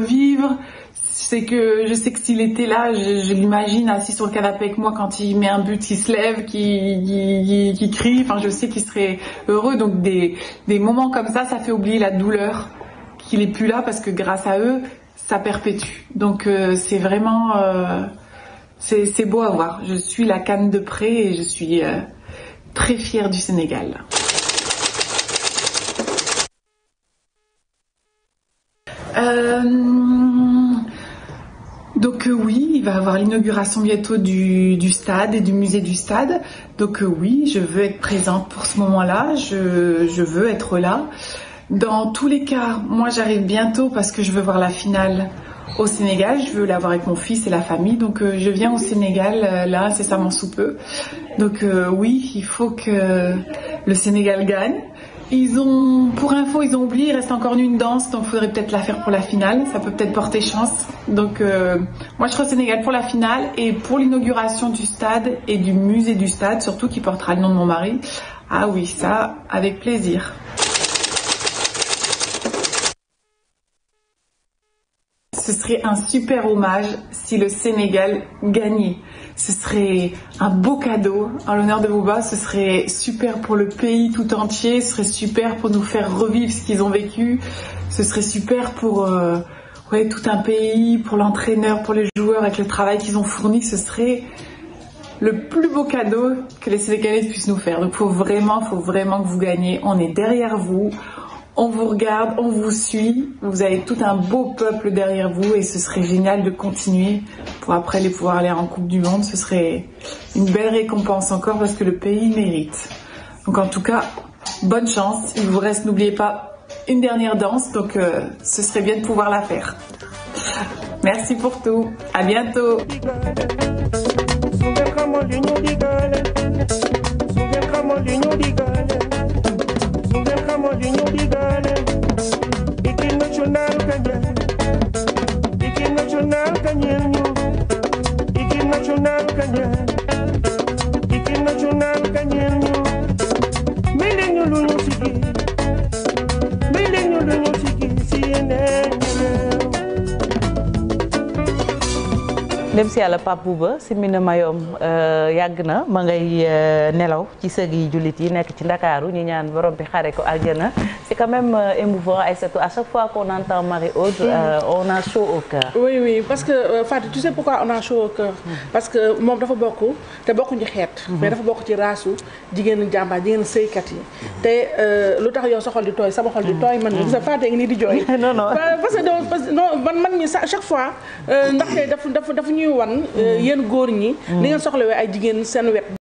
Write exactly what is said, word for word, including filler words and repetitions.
vivre. C'est que je sais que s'il était là, je, je l'imagine assis sur le canapé avec moi quand il met un but, il se lève, qui qui, qui crie. Enfin, je sais qu'il serait heureux. Donc des des moments comme ça, ça fait oublier la douleur qu'il est plus là, parce que grâce à eux, ça perpétue. Donc euh, c'est vraiment euh, c'est c'est beau à voir. Je suis la CAN de près et je suis euh, très fière du Sénégal. Euh, Donc euh, oui, il va y avoir l'inauguration bientôt du, du stade et du musée du stade. Donc euh, oui, je veux être présente pour ce moment-là, je, je veux être là. Dans tous les cas, moi j'arrive bientôt parce que je veux voir la finale au Sénégal, je veux la voir avec mon fils et la famille. Donc euh, je viens au Sénégal euh, là, incessamment sous peu. Donc euh, oui, il faut que le Sénégal gagne. Ils ont, pour info, ils ont oublié, il reste encore une danse, donc il faudrait peut-être la faire pour la finale, ça peut peut-être porter chance. Donc euh, moi je serai au Sénégal pour la finale et pour l'inauguration du stade et du musée du stade, surtout qui portera le nom de mon mari. Ah oui, ça, avec plaisir. Ce serait un super hommage si le Sénégal gagnait. Ce serait un beau cadeau en l'honneur de Bouba. Ce serait super pour le pays tout entier. Ce serait super pour nous faire revivre ce qu'ils ont vécu. Ce serait super pour euh, ouais, tout un pays, pour l'entraîneur, pour les joueurs, avec le travail qu'ils ont fourni. Ce serait le plus beau cadeau que les Sénégalais puissent nous faire. Donc, faut vraiment, faut vraiment que vous gagnez. On est derrière vous. On vous regarde, on vous suit, vous avez tout un beau peuple derrière vous et ce serait génial de continuer pour après les pouvoir aller en Coupe du Monde. Ce serait une belle récompense encore parce que le pays mérite. Donc en tout cas, bonne chance. Il vous reste, n'oubliez pas, une dernière danse, donc euh, ce serait bien de pouvoir la faire. Merci pour tout, à bientôt. Équipe nationale gagnante, équipe nationale gagnante, équipe nationale gagnante, équipe nationale gagnante. Mais les nous nous sigi, mais les nous nous sigi, si dem si yàlla Pape Bouba si mina mayoom yàgg na ma ngay nelaw ci sëg yi jullit yi nekk ci Ndakaaru ñu ñaan borom bi xare ko aljana. C'est quand même émouvant, Aïssatou. À chaque fois qu'on entend Marie-Aude, mm. euh, on a chaud au cœur. Oui, oui, parce que euh, Fatou, tu sais pourquoi on a chaud au cœur? Mm. Parce que moom dafa bokk te bokkuñu xeet. mais dafa bokk ci raasu jigéenu jàmbaar jigéenu sëykat yi. te lu tax yow sa xol di tooy sama xol di tooy man mii. sa Fatou ngi nii di jooy. non non parce que parce que non man man mii chaque fois ndaxte dafa dafa dafa ñuy wan. yéen góor ñi. ni ngeen soxlawee ay jigéen seen wet.